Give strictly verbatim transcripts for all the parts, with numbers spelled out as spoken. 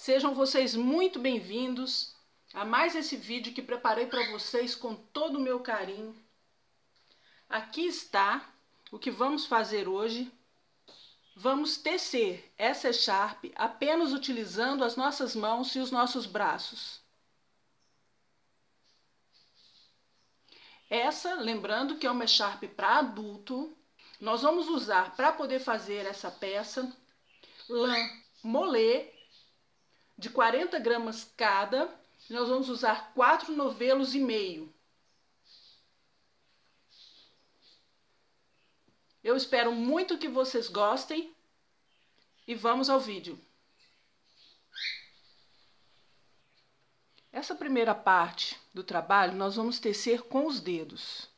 Sejam vocês muito bem-vindos a mais esse vídeo que preparei para vocês com todo o meu carinho. Aqui está o que vamos fazer hoje. Vamos tecer essa echarpe apenas utilizando as nossas mãos e os nossos braços. Essa, lembrando que é uma echarpe para adulto, nós vamos usar para poder fazer essa peça lã molê de quarenta gramas cada. Nós vamos usar quatro novelos e meio. Eu espero muito que vocês gostem e vamos ao vídeo. Essa primeira parte do trabalho nós vamos tecer com os dedos.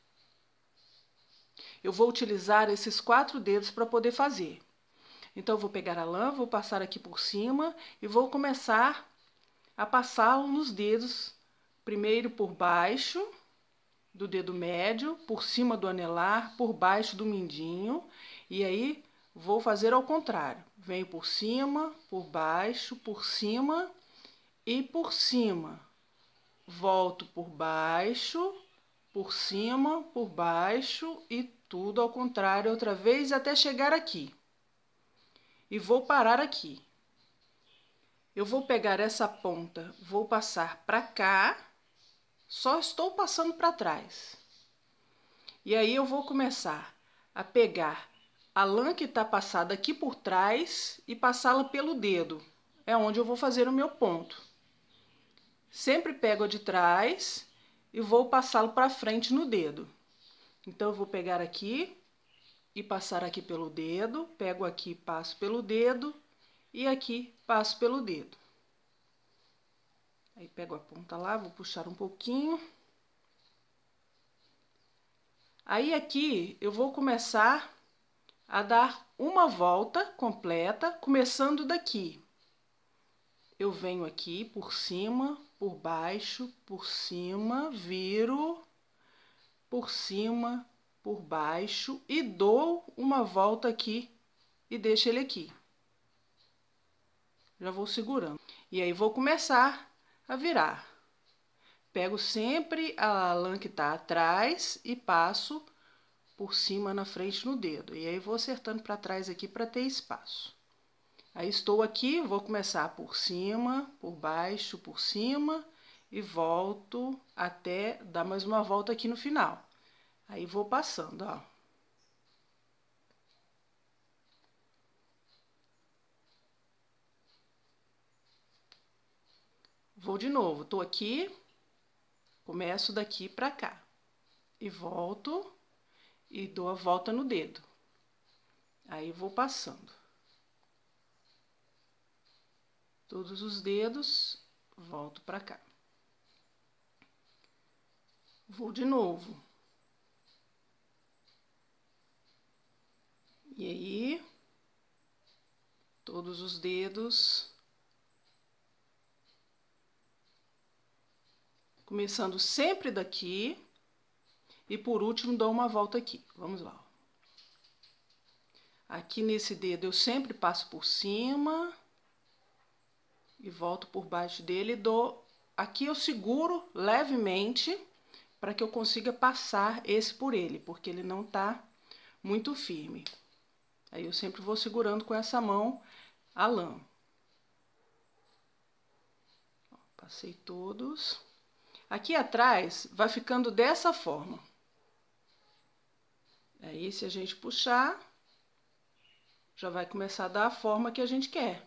Eu vou utilizar esses quatro dedos para poder fazer. Então eu vou pegar a lã, vou passar aqui por cima e vou começar a passá-lo nos dedos, primeiro por baixo do dedo médio, por cima do anelar, por baixo do mindinho, e aí vou fazer ao contrário. Venho por cima, por baixo, por cima e por cima. Volto por baixo, por cima, por baixo e tudo ao contrário outra vez até chegar aqui. E vou parar aqui. Eu vou pegar essa ponta, vou passar para cá, só estou passando para trás. E aí eu vou começar a pegar a lã que está passada aqui por trás e passá-la pelo dedo. É onde eu vou fazer o meu ponto. Sempre pego a de trás e vou passá-lo para frente no dedo. Então eu vou pegar aqui e passar aqui pelo dedo, pego aqui, passo pelo dedo e aqui passo pelo dedo. Aí pego a ponta lá, vou puxar um pouquinho. Aí aqui eu vou começar a dar uma volta completa, começando daqui. Eu venho aqui por cima, por baixo, por cima, viro, por cima, por baixo e dou uma volta aqui e deixo ele aqui. Já vou segurando. E aí vou começar a virar. Pego sempre a lã que tá atrás e passo por cima na frente no dedo. E aí vou acertando para trás aqui para ter espaço. Aí estou aqui, vou começar por cima, por baixo, por cima e volto até dar mais uma volta aqui no final. Aí vou passando, ó. Vou de novo, tô aqui, começo daqui pra cá. E volto e dou a volta no dedo. Aí vou passando. Todos os dedos, volto pra cá. Vou de novo. E aí, todos os dedos, começando sempre daqui, e por último dou uma volta aqui. Vamos lá. Aqui nesse dedo eu sempre passo por cima, e volto por baixo dele e dou... Aqui eu seguro levemente, para que eu consiga passar esse por ele, porque ele não tá muito firme. Aí eu sempre vou segurando com essa mão a lã. Ó, passei todos. Aqui atrás vai ficando dessa forma. Aí se a gente puxar, já vai começar a dar a forma que a gente quer.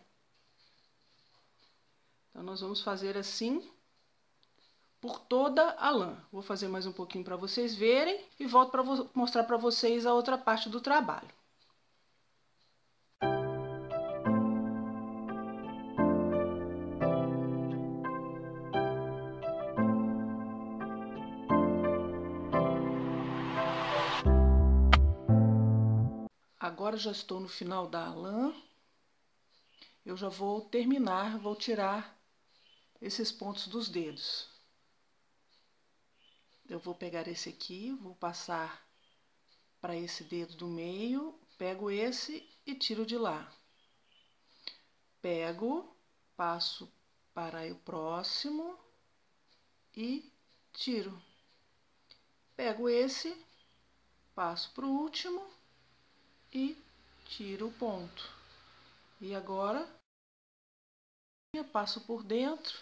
Então nós vamos fazer assim por toda a lã. Vou fazer mais um pouquinho para vocês verem e volto para mostrar para vocês a outra parte do trabalho. Agora já estou no final da lã. Eu já vou terminar, vou tirar esses pontos dos dedos. Eu vou pegar esse aqui, vou passar para esse dedo do meio, pego esse e tiro de lá. Pego passo para o próximo e tiro. Pego esse, passo para o último e tiro o ponto. E agora, eu passo por dentro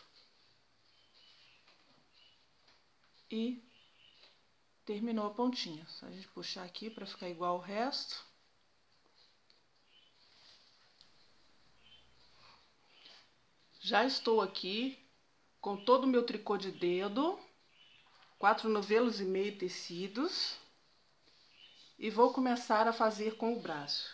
e terminou a pontinha. Só a gente puxar aqui para ficar igual ao resto. Já estou aqui com todo o meu tricô de dedo, quatro novelos e meio tecidos, e vou começar a fazer com o braço.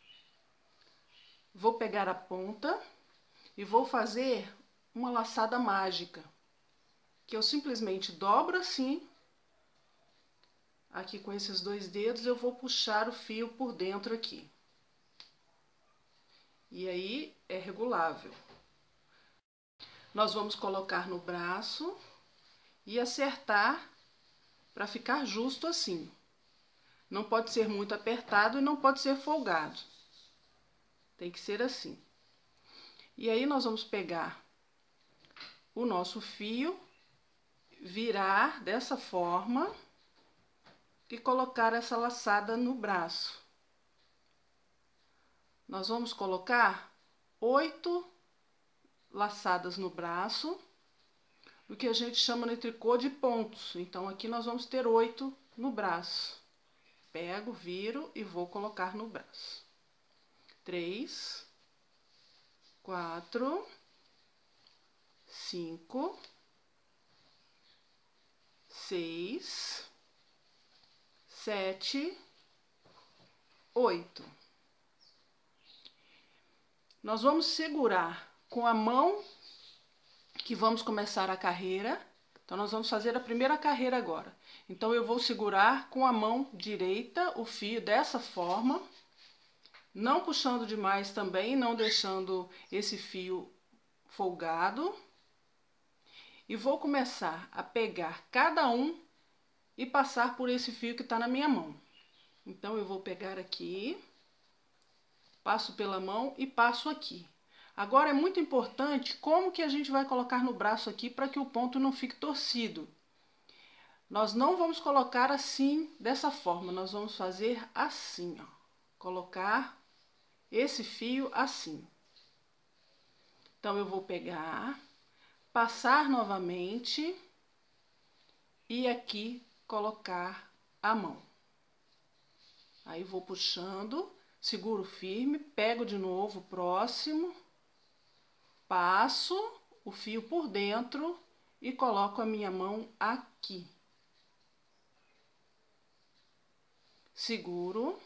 Vou pegar a ponta e vou fazer uma laçada mágica, que eu simplesmente dobro assim. Aqui com esses dois dedos eu vou puxar o fio por dentro aqui. E aí é regulável. Nós vamos colocar no braço e acertar para ficar justo assim. Não pode ser muito apertado e não pode ser folgado. Tem que ser assim. E aí nós vamos pegar o nosso fio, virar dessa forma e colocar essa laçada no braço. Nós vamos colocar oito laçadas no braço, o que a gente chama no tricô de pontos. Então, aqui nós vamos ter oito no braço. Pego, viro e vou colocar no braço. Três, quatro, cinco, seis, sete, oito. Nós vamos segurar com a mão que vamos começar a carreira. Então, nós vamos fazer a primeira carreira agora. Então, eu vou segurar com a mão direita o fio dessa forma, não puxando demais também, não deixando esse fio folgado. E vou começar a pegar cada um e passar por esse fio que está na minha mão. Então, eu vou pegar aqui, passo pela mão e passo aqui. Agora, é muito importante como que a gente vai colocar no braço aqui para que o ponto não fique torcido. Nós não vamos colocar assim, dessa forma, nós vamos fazer assim, ó. Colocar esse fio assim. Então, eu vou pegar, passar novamente e aqui colocar a mão. Aí, vou puxando, seguro firme, pego de novo o próximo, passo o fio por dentro e coloco a minha mão aqui. Seguro,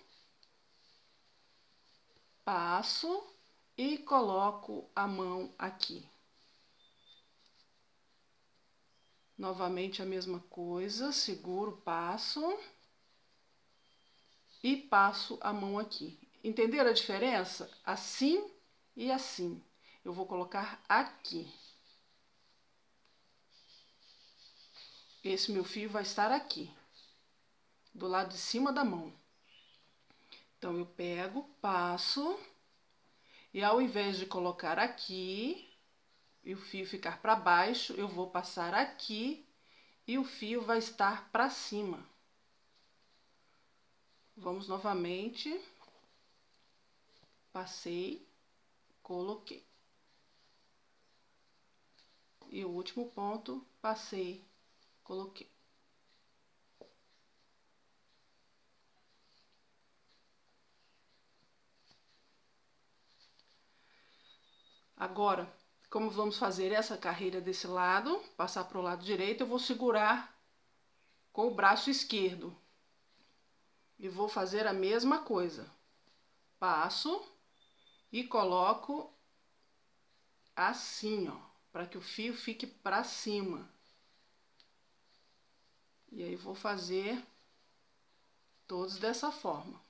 passo e coloco a mão aqui. Novamente a mesma coisa, seguro, passo e passo a mão aqui. Entenderam a diferença? Assim e assim. Eu vou colocar aqui. Esse meu fio vai estar aqui, do lado de cima da mão. Então, eu pego, passo, e ao invés de colocar aqui, e o fio ficar para baixo, eu vou passar aqui, e o fio vai estar para cima. Vamos novamente. Passei, coloquei. E o último ponto, passei, coloquei. Agora, como vamos fazer essa carreira desse lado, passar para o lado direito, eu vou segurar com o braço esquerdo. E vou fazer a mesma coisa. Passo e coloco assim, ó, para que o fio fique para cima. E aí, vou fazer todos dessa forma.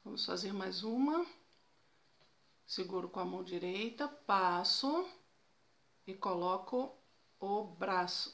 Vamos fazer mais uma. Seguro com a mão direita, passo e coloco o braço.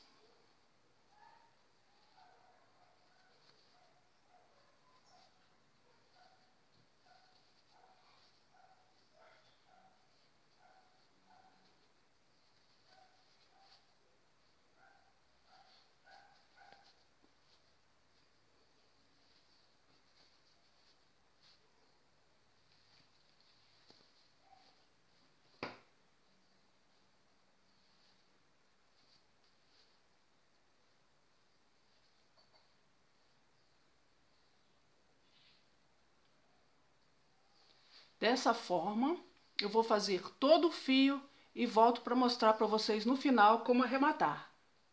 Dessa forma, eu vou fazer todo o fio e volto para mostrar para vocês no final como arrematar.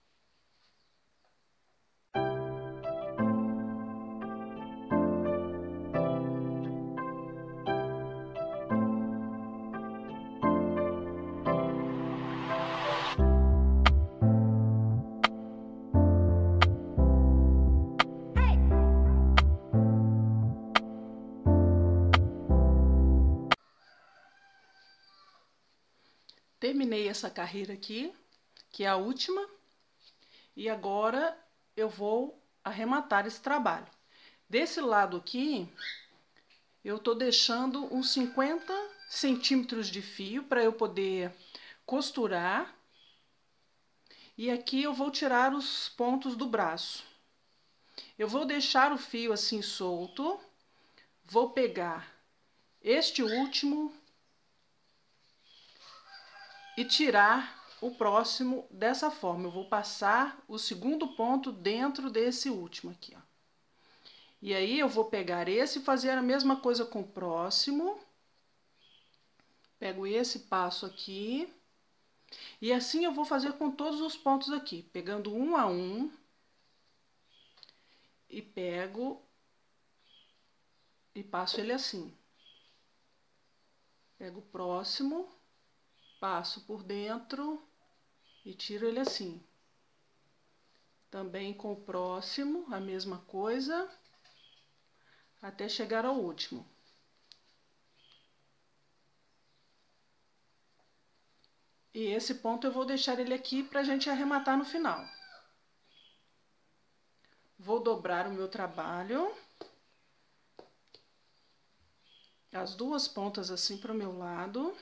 Terminei essa carreira aqui, que é a última, e agora eu vou arrematar esse trabalho. Desse lado aqui, eu tô deixando uns cinquenta centímetros de fio para eu poder costurar. E aqui eu vou tirar os pontos do braço. Eu vou deixar o fio assim solto, vou pegar este último e tirar o próximo dessa forma. Eu vou passar o segundo ponto dentro desse último aqui, ó. E aí eu vou pegar esse e fazer a mesma coisa com o próximo. Pego esse, passo aqui. E assim eu vou fazer com todos os pontos aqui, pegando um a um. E pego e passo ele assim. Pego o próximo, passo por dentro e tiro ele assim. Também com o próximo, a mesma coisa, até chegar ao último. E esse ponto eu vou deixar ele aqui para a gente arrematar no final. Vou dobrar o meu trabalho. As duas pontas assim para o meu lado.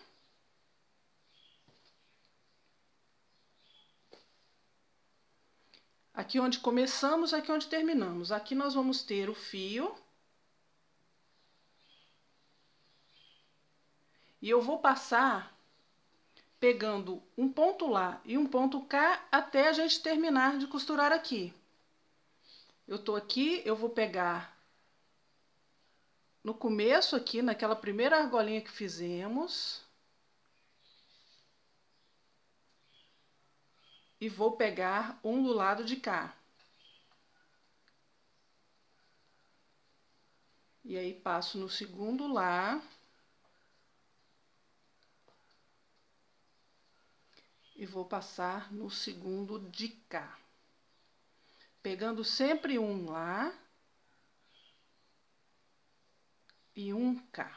Aqui onde começamos, aqui onde terminamos. Aqui nós vamos ter o fio. E eu vou passar pegando um ponto lá e um ponto cá até a gente terminar de costurar aqui. Eu tô aqui, eu vou pegar no começo aqui, naquela primeira argolinha que fizemos. E vou pegar um do lado de cá. E aí, passo no segundo lá. E vou passar no segundo de cá. Pegando sempre um lá. E um cá.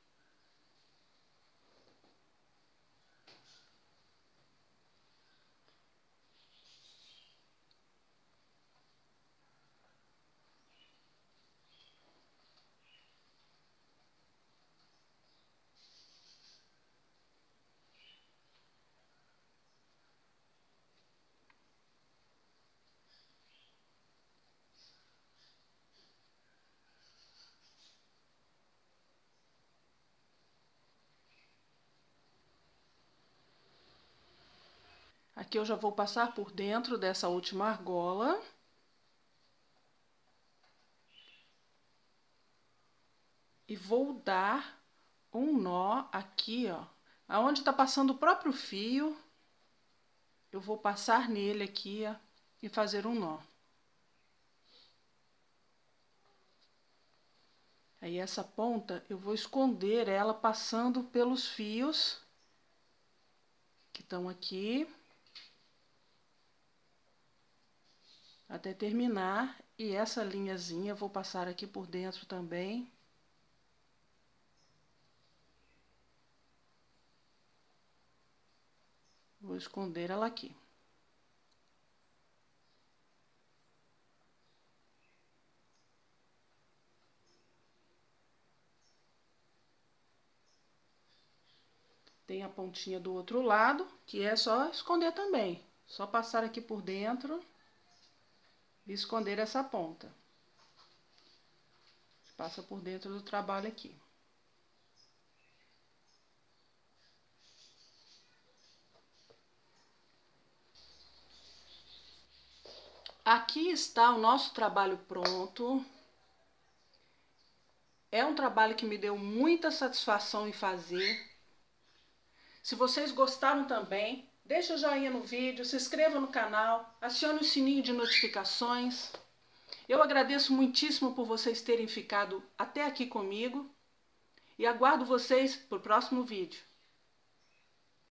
Aqui eu já vou passar por dentro dessa última argola. E vou dar um nó aqui, ó. Aonde tá passando o próprio fio, eu vou passar nele aqui, ó, e fazer um nó. Aí essa ponta eu vou esconder ela passando pelos fios que estão aqui. Até terminar, e essa linhazinha eu vou passar aqui por dentro também. esconder ela aqui. Tem a pontinha do outro lado, que é só esconder também. Só passar aqui por dentro e esconder essa ponta. Passa por dentro do trabalho aqui. Aqui está o nosso trabalho pronto. É um trabalho que me deu muita satisfação em fazer. Se vocês gostaram também, deixa o joinha no vídeo, se inscreva no canal, acione o sininho de notificações. Eu agradeço muitíssimo por vocês terem ficado até aqui comigo e aguardo vocês para o próximo vídeo.